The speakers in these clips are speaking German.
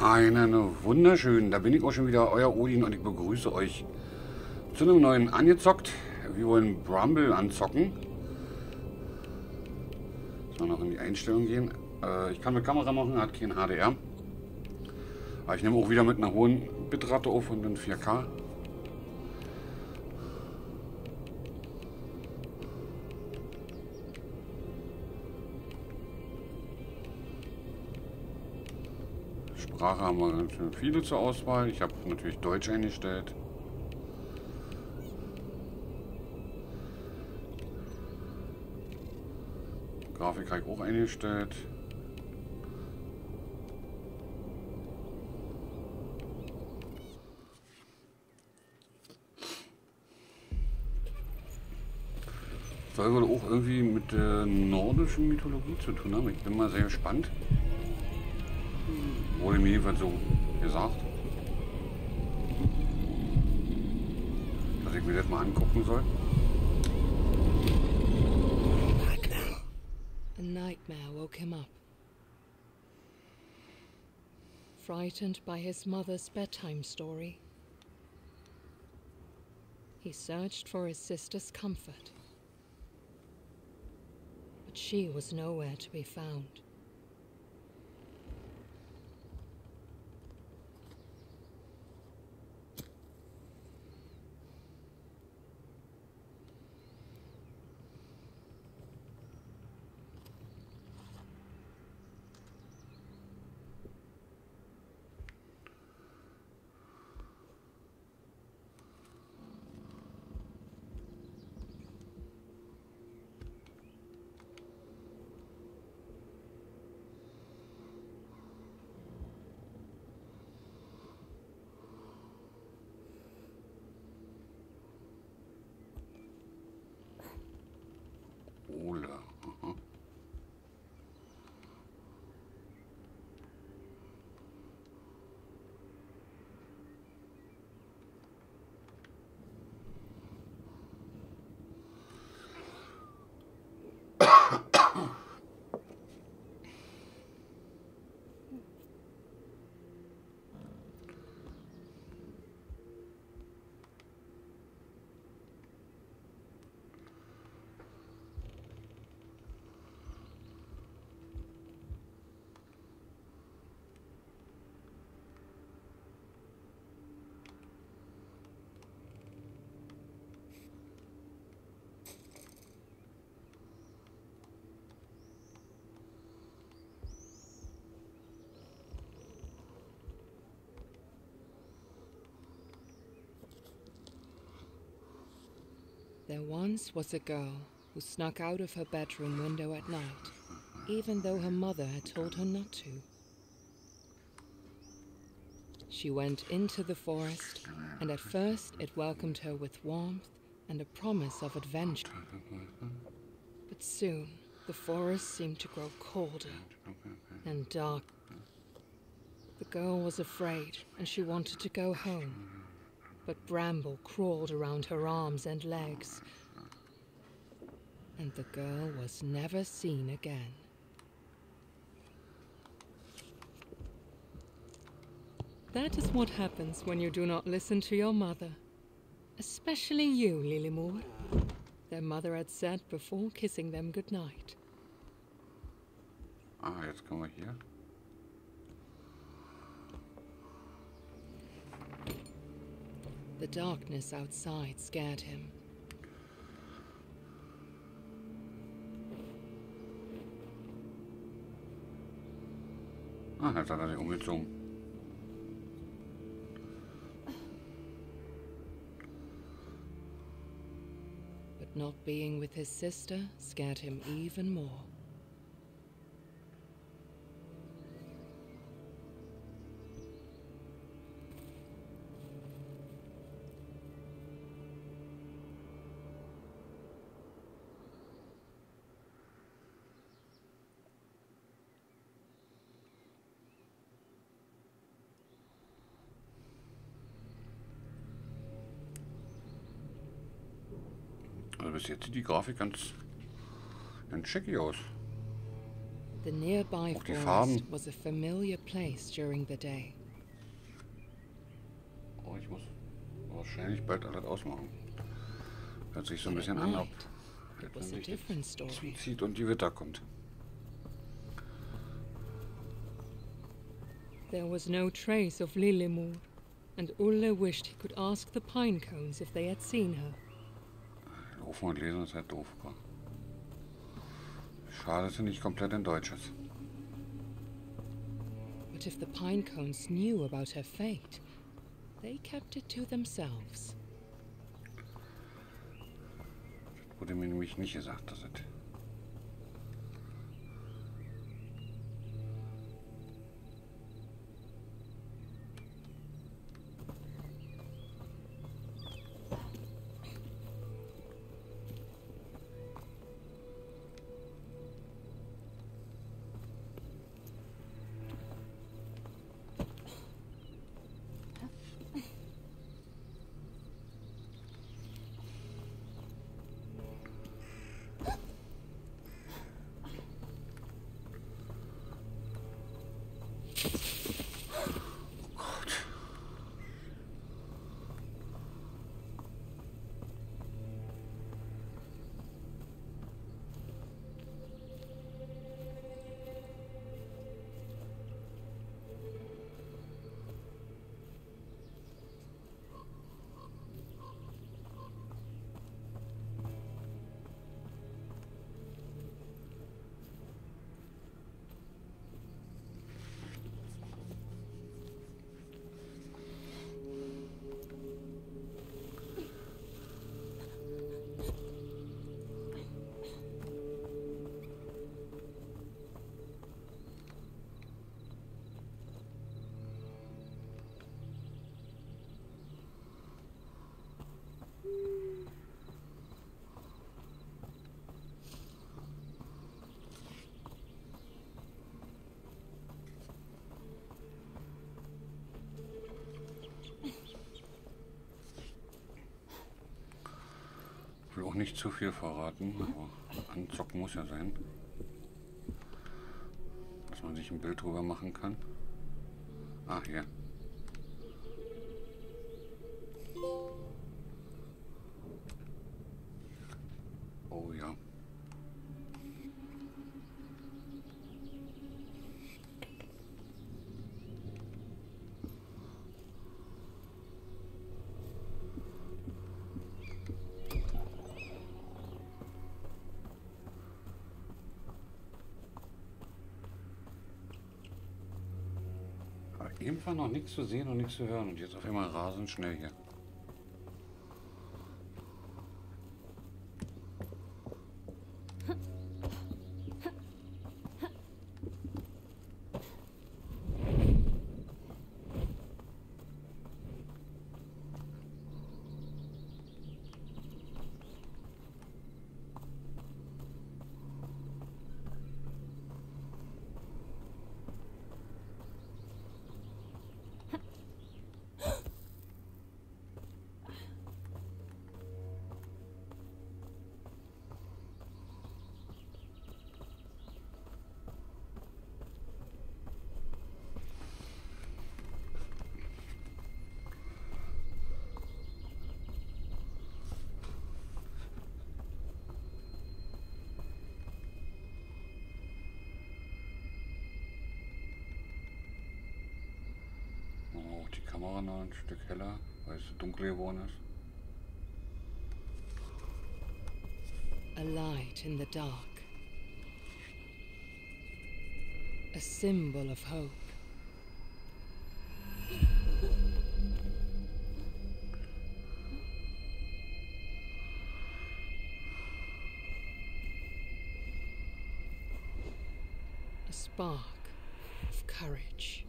Einen wunderschönen, da bin ich auch schon wieder, euer Odin, und ich begrüße euch zu einem neuen Angezockt. Wir wollen Bramble anzocken. Soll noch in die Einstellung gehen. Ich kann mit Kamera machen, hat kein HDR. Aber ich nehme auch wieder mit einer hohen Bitrate auf und in 4K. Sprache haben wir ganz schön viele zur Auswahl. Ich habe natürlich Deutsch eingestellt. Grafik habe ich auch eingestellt. Soll wohl auch irgendwie mit der nordischen Mythologie zu tun haben. Ich bin mal sehr gespannt. Wurde mir jedenfalls so gesagt, dass ich mir das mal angucken soll. A nightmare woke him up. Frightened by his mother's bedtime story, he searched for his sister's comfort. But she was nowhere to be found. Ole. Aha. There once was a girl who snuck out of her bedroom window at night, even though her mother had told her not to. She went into the forest, and at first it welcomed her with warmth and a promise of adventure. But soon, the forest seemed to grow colder and dark. The girl was afraid, and she wanted to go home. But bramble crawled around her arms and legs, and the girl was never seen again. That is what happens when you do not listen to your mother. Especially you, Lillemor, their mother had said before kissing them goodnight. Jetzt kommen wir hier. The darkness outside scared him. Jetzt hat er sich umgezogen. But not being with his sister scared him even more. Also bis jetzt sieht die Grafik ganz schick aus. The nearby Auch die forest Farben. was a familiar place during the day. Oh, ich muss wahrscheinlich bald alles ausmachen. Hört sich so ein But at bisschen an, ob night, it jetzt, was wenn a sich different das story. zuzieht und die Witter kommt. There was no trace of Lillemor, and Ulle wished he could ask the pine cones if they had seen her. Laufen und lesen ist halt doof. Aber schade, dass sie nicht komplett in Deutsch ist. But if the pine cones knew about her fate, they kept it to themselves. Das wurde mir nämlich nicht gesagt, dass es... Ich will auch nicht zu viel verraten, aber anzocken muss ja sein. Dass man sich ein Bild drüber machen kann. Ah, hier. Oh ja. Aber eben war noch nichts zu sehen und nichts zu hören und jetzt auf einmal rasend schnell hier. Auch die Kamera noch ein Stück heller, weil es so dunkel geworden ist. A light in the dark. A symbol of hope. A spark of courage.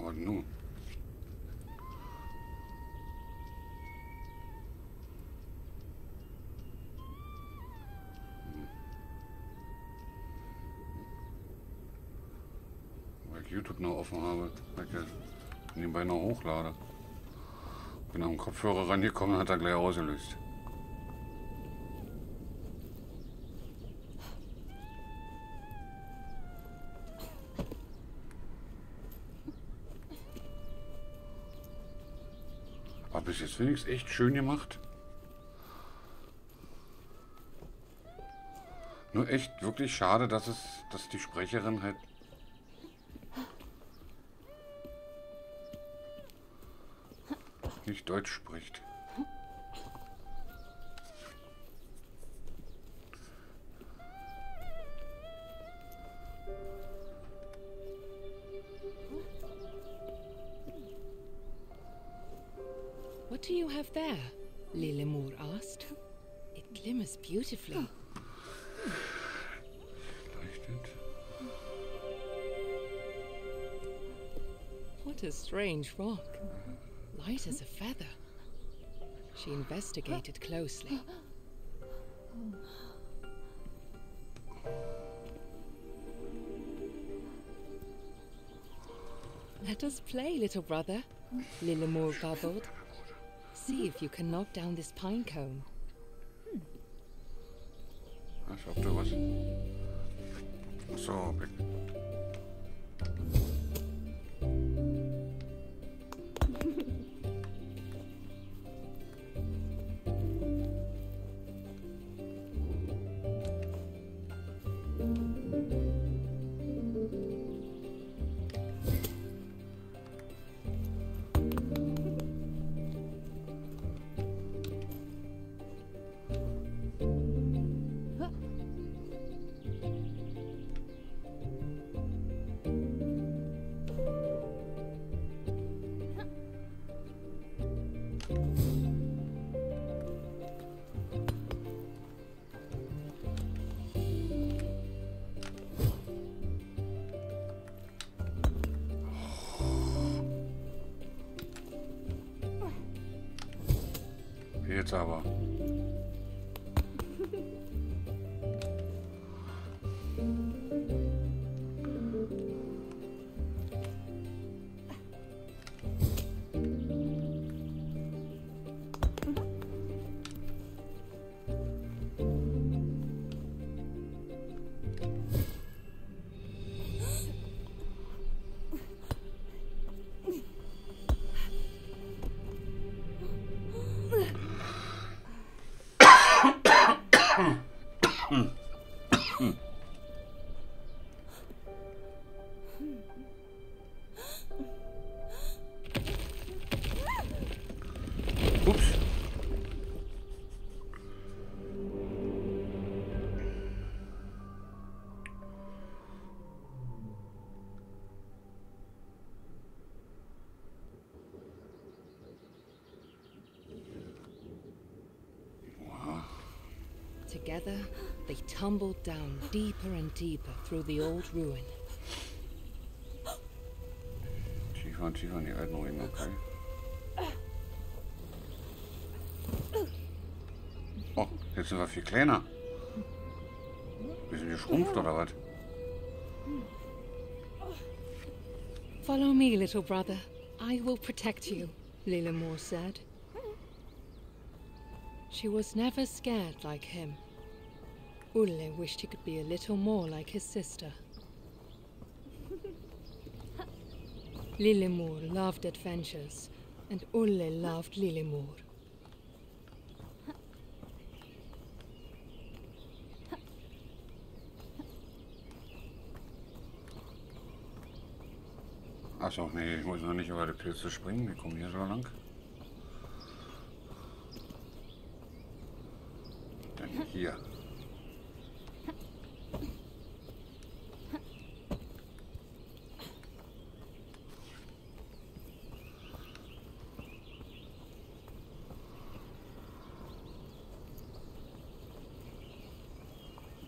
was nun? Weil ich YouTube noch offen habe, weil ich nebenbei noch hochlade. Bin am Kopfhörer rangekommen und hat er gleich ausgelöst. Aber bis jetzt finde ich es echt schön gemacht. Nur echt wirklich schade, dass die Sprecherin halt nicht Deutsch spricht. What do you have there? Lilimur asked. It glimmers beautifully. Leuchtet. What a strange rock. Light as a feather. She investigated closely. Let us play, little brother, Lilimur babbled. See if you can knock down this pine cone. Ich hab da was. So, weg. Jetzt aber. Ups. Together, they tumbled down deeper and deeper through the old ruin. Tiefer und tiefer in die alten Ruinen, okay. Oh, jetzt sind wir viel kleiner. Wir sind geschrumpft oder was? Follow me, little brother. I will protect you, Lilimur said. She was never scared like him. Ulle wished he could be a little more like his sister. Lilimur loved adventures, and Ulle loved Lilimur. Achso, nee, ich muss noch nicht über die Pilze springen. Wir kommen hier so lang. Dann hier.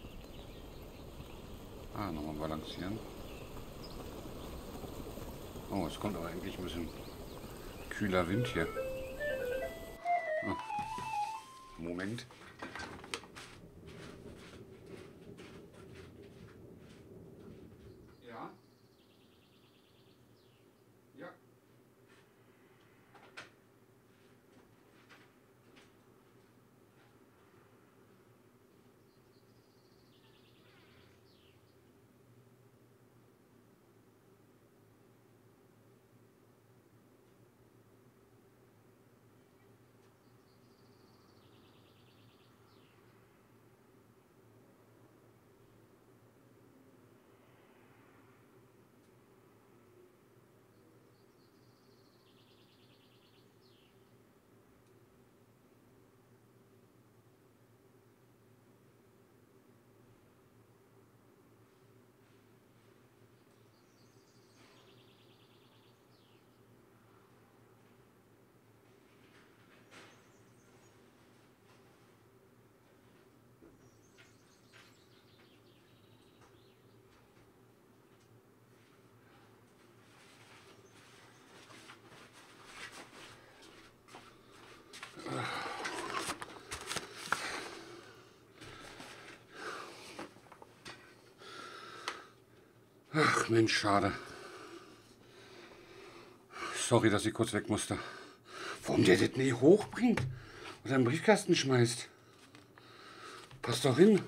Ah, nochmal balancieren. Oh, es kommt aber eigentlich ein bisschen kühler Wind hier. Ah. Moment. Ja? Ja. Ach Mensch, schade. Sorry, dass ich kurz weg musste. Warum der das nie hochbringt oder im Briefkasten schmeißt? Passt doch hin.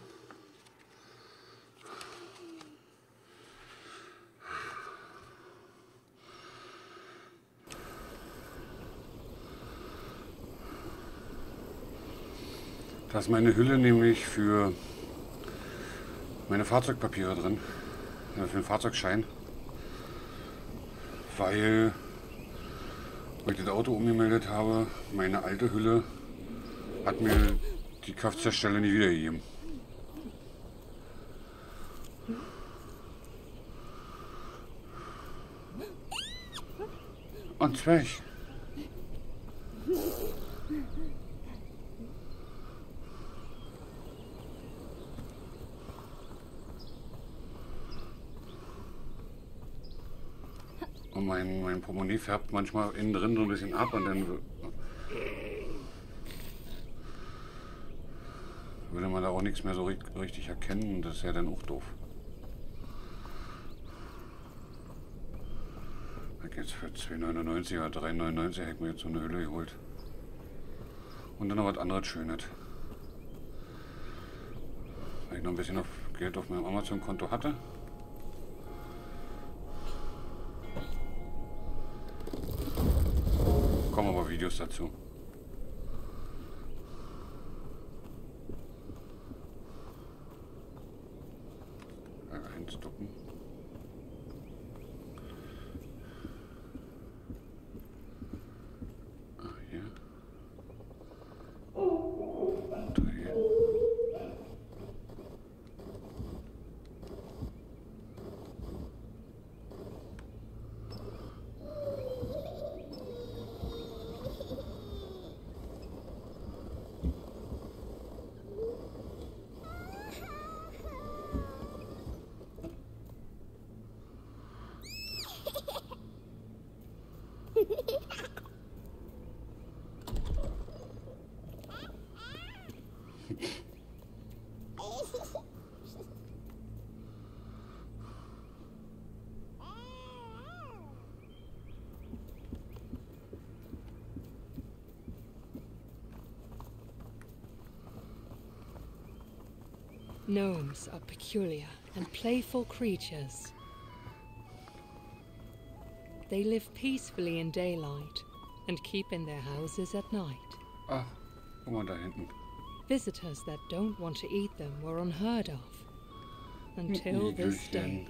Da ist meine Hülle nämlich für meine Fahrzeugpapiere drin. Für den Fahrzeugschein. Weil ich das Auto umgemeldet habe, meine alte Hülle hat mir die Kfz-Stelle nie wiedergegeben. Und Zwerg. Und mein Portemonnaie färbt manchmal innen drin so ein bisschen ab und dann würde man da auch nichts mehr so richtig erkennen und das ist ja dann auch doof. Jetzt für 2,99 oder 3,99 hätte ich mir jetzt so eine Hülle geholt. Und dann noch was anderes Schönes. Weil ich noch ein bisschen Geld auf meinem Amazon-Konto hatte. Kommen aber Videos dazu. Einstoppen. Ah, hier. Und hier. Gnomes are peculiar and playful creatures. They live peacefully in daylight and keep in their houses at night. Ah, guck mal da hinten. Visitors that don't want to eat them were unheard of until this day.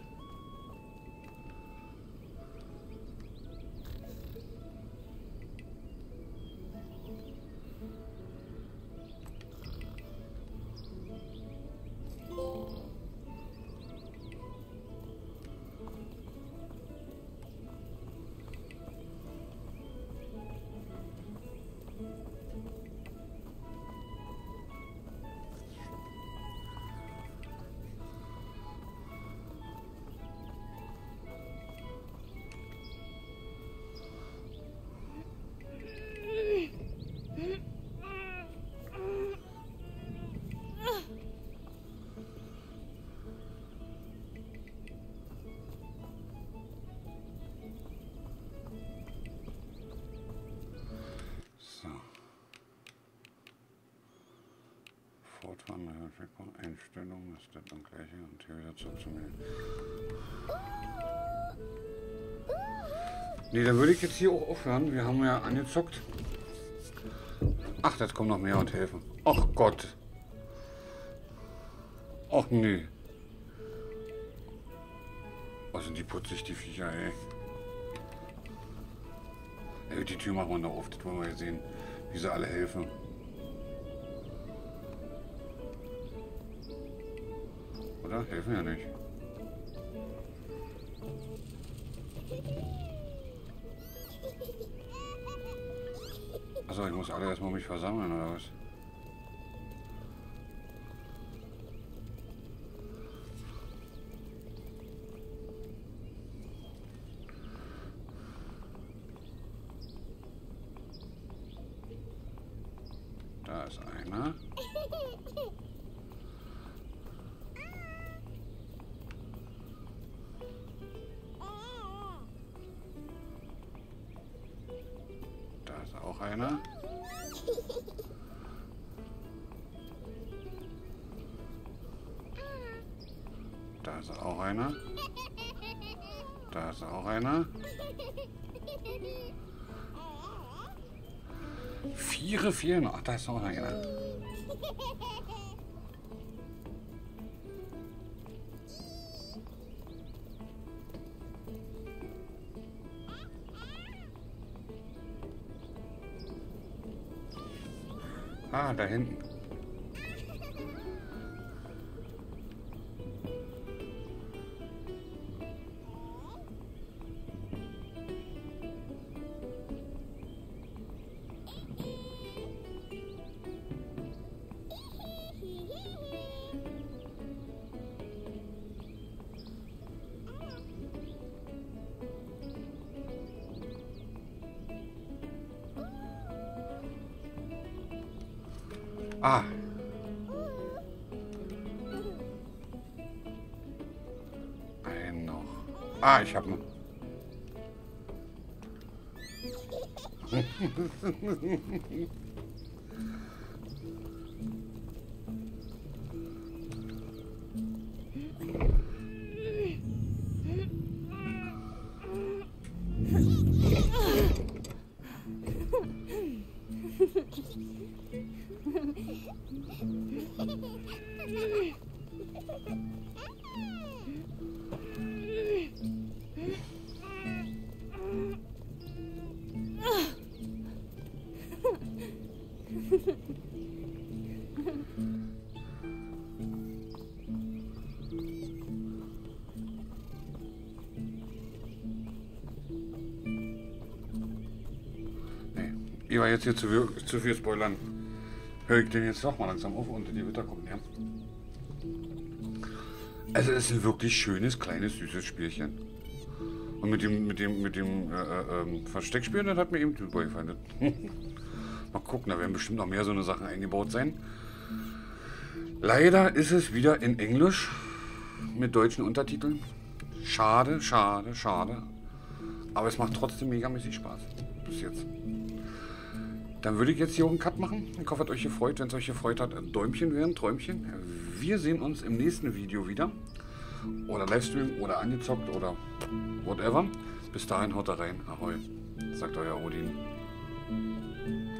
Einstellung, ist das dann gleiche und hier wieder zurück zu mir. Ne, dann würde ich jetzt hier auch aufhören. Wir haben ja angezockt. Ach, jetzt kommen noch mehr und helfen. Ach Gott. Ach nee. Was sind die putzig, die Viecher, ey. Ey, die Tür machen wir noch auf, das wollen wir ja sehen, wie sie alle helfen. Oder? Helfen ja nicht. Achso, ich muss alle erstmal mich versammeln, oder was? Da ist einer. Da ist auch einer. Da ist auch einer. Da ist auch einer. 4 fehlen. Ach, da ist auch einer. Ah, da hinten. Ah. Einen noch. Ah, ich habe noch. Ich war jetzt hier zu viel spoilern. Hör ich den jetzt doch mal langsam auf und die Witter gucken, ja. Also es ist ein wirklich schönes, kleines, süßes Spielchen. Und mit dem Versteckspielen, das hat mir eben super gefallen. Mal gucken, da werden bestimmt noch mehr so eine Sachen eingebaut sein. Leider ist es wieder in Englisch mit deutschen Untertiteln. Schade, schade, schade. Aber es macht trotzdem megamäßig Spaß. Bis jetzt. Dann würde ich jetzt hier auch einen Cut machen. Ich hoffe, es hat euch gefreut. Wenn es euch gefreut hat, Däumchen wären, Träumchen. Wir sehen uns im nächsten Video wieder. Oder Livestream oder angezockt oder whatever. Bis dahin haut rein. Ahoi. Sagt euer Odin.